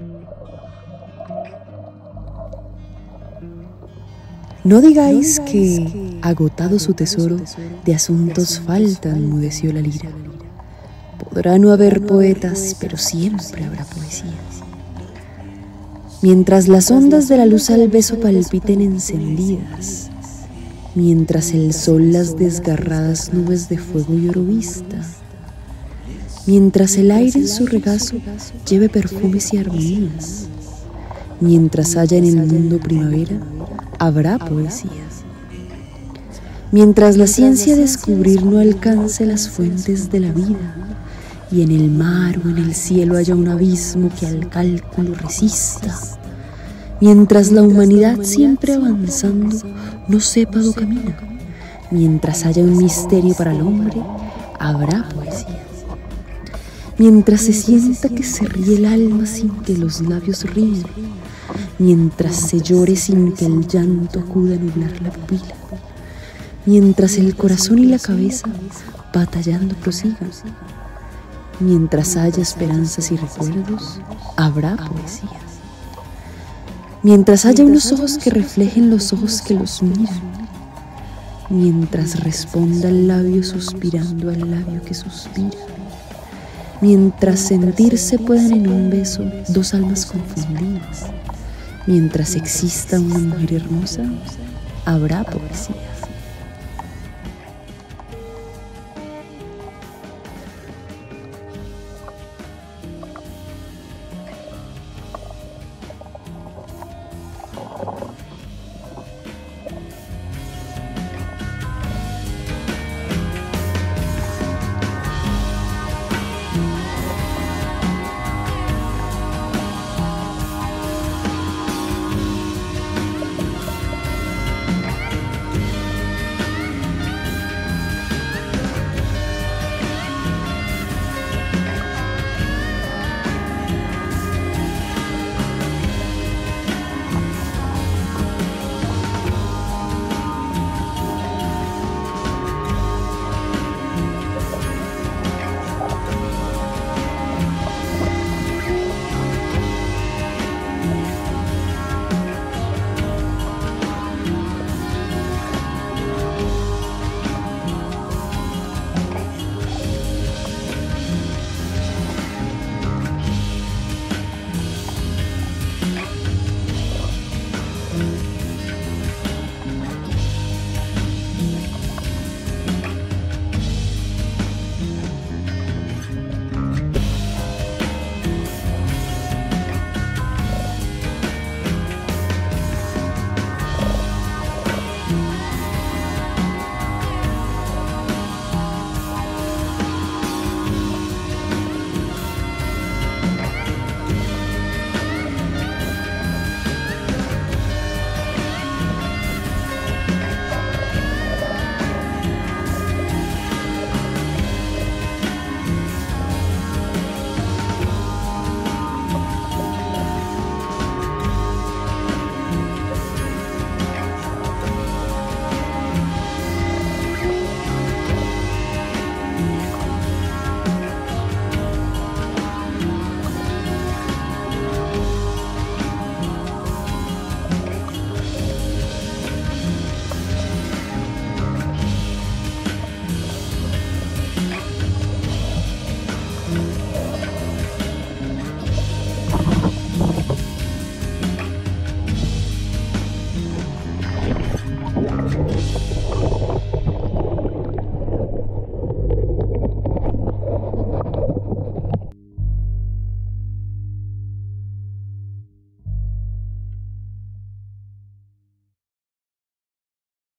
No digáis que, agotado su tesoro, de asuntos falta, enmudeció la lira. Podrá no haber poetas, pero siempre habrá poesías. Mientras las ondas de la luz al beso palpiten encendidas, mientras el sol las desgarradas nubes de fuego y oro vista, mientras el aire en su regazo lleve perfumes y armonías, mientras haya en el mundo primavera, habrá poesías. Mientras la ciencia descubrir no alcance las fuentes de la vida, y en el mar o en el cielo haya un abismo que al cálculo resista, mientras la humanidad siempre avanzando no sepa do camina, mientras haya un misterio para el hombre, habrá poesías. Mientras se sienta que se ríe el alma sin que los labios ríen, mientras se llore sin que el llanto acuda a nublar la pupila, mientras el corazón y la cabeza batallando prosigan, mientras haya esperanzas y recuerdos, habrá poesías. Mientras haya unos ojos que reflejen los ojos que los miran, mientras responda el labio suspirando al labio que suspira, mientras sentirse puedan en un beso dos almas confundidas, mientras exista una mujer hermosa, habrá poesía.